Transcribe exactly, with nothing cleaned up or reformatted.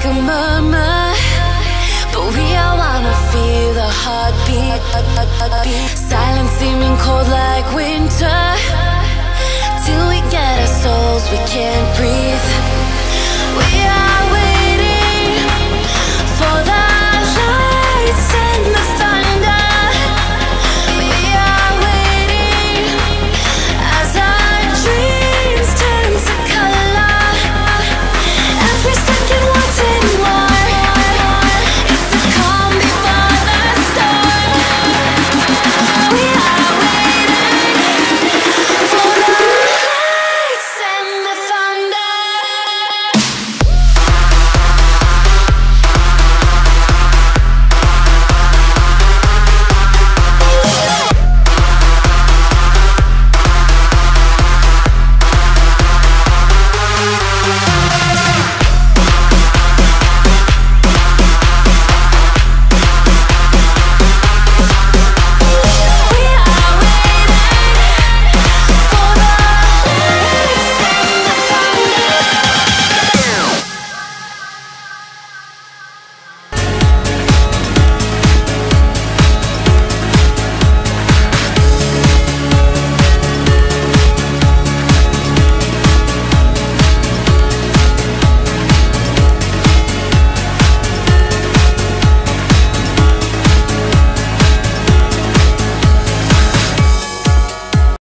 like a murmur, but we all wanna feel the heartbeat. Silence seeming cold like winter, till we get our souls, we can't breathe. We are